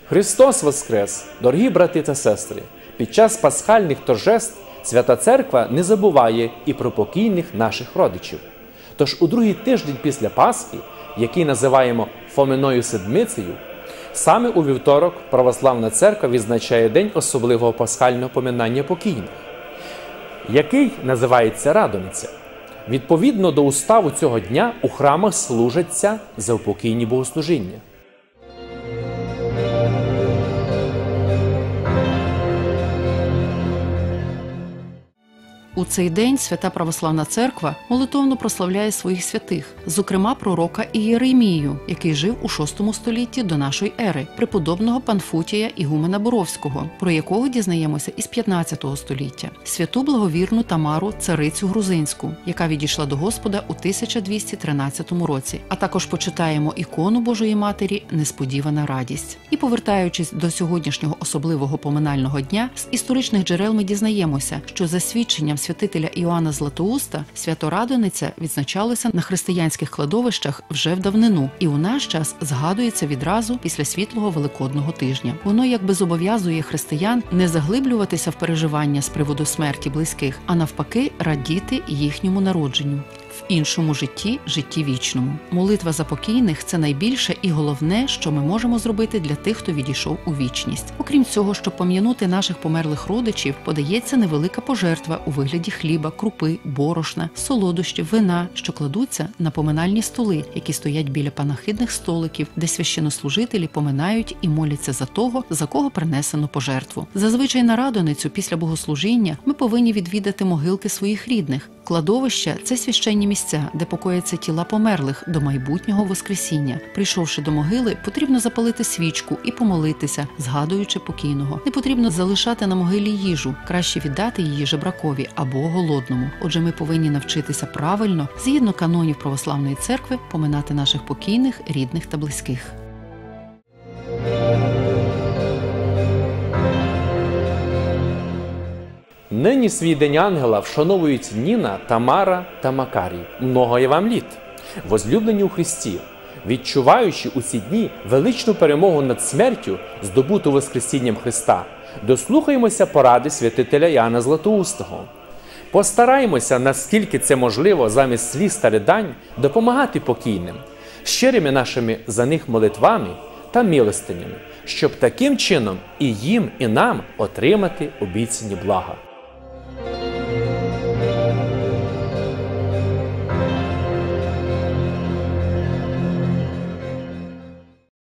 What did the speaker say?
Христос Воскрес! Дорогі брати та сестри! Під час пасхальних торжеств Свята Церква не забуває і про покійних наших родичів. Тож у другий тиждень після Пасхи, який називаємо Фоминою Седмицею, саме у вівторок Православна Церква відзначає день особливого пасхального поминання покійних, який називається Радониця. Відповідно до уставу цього дня у храмах служаться заупокійні богослужіння. У цей день Свята Православна Церква молитовно прославляє своїх святих, зокрема пророка Ієремію, який жив у VI столітті до нашої ери, преподобного Панфутія Ігумена Боровського, про якого дізнаємося із 15 століття, святу благовірну Тамару, царицю грузинську, яка відійшла до Господа у 1213 році, а також почитаємо ікону Божої Матері «Несподівана радість». І повертаючись до сьогоднішнього особливого поминального дня, з історичних джерел ми дізнаємося, що за свідченням святителя Іоанна Златоуста свято Радониця відзначалося на християнських кладовищах вже в давнину і у наш час згадується відразу після світлого Великодного тижня. Воно якби зобов'язує християн не заглиблюватися в переживання з приводу смерті близьких, а навпаки радіти їхньому народженню. В іншому житті – житті вічному. Молитва за покійних – це найбільше і головне, що ми можемо зробити для тих, хто відійшов у вічність. Окрім цього, щоб пом'янути наших померлих родичів, подається невелика пожертва у вигляді хліба, крупи, борошна, солодощів, вина, що кладуться на поминальні столи, які стоять біля панахидних столиків, де священнослужителі поминають і моляться за того, за кого принесено пожертву. Зазвичай на Радоницю після богослужіння ми повинні відвідати могилки своїх рідних. Кладовища – це священні місця, де покояться тіла померлих до майбутнього воскресіння. Прийшовши до могили, потрібно запалити свічку і помолитися, згадуючи покійного. Не потрібно залишати на могилі їжу, краще віддати її жебракові або голодному. Отже, ми повинні навчитися правильно, згідно канонів Православної Церкви, поминати наших покійних, рідних та близьких. Нині свій День Ангела вшановують Ніна, Тамара та Макарій. Многоє вам літ! Возлюблені у Христі, відчуваючи у ці дні величну перемогу над смертю, здобуту Воскресінням Христа, дослухаємося поради святителя Іоанна Златоустого. Постараємося, наскільки це можливо, замість сліз та ридань допомагати покійним, щирими нашими за них молитвами та милостинями, щоб таким чином і їм, і нам отримати обіцяні блага.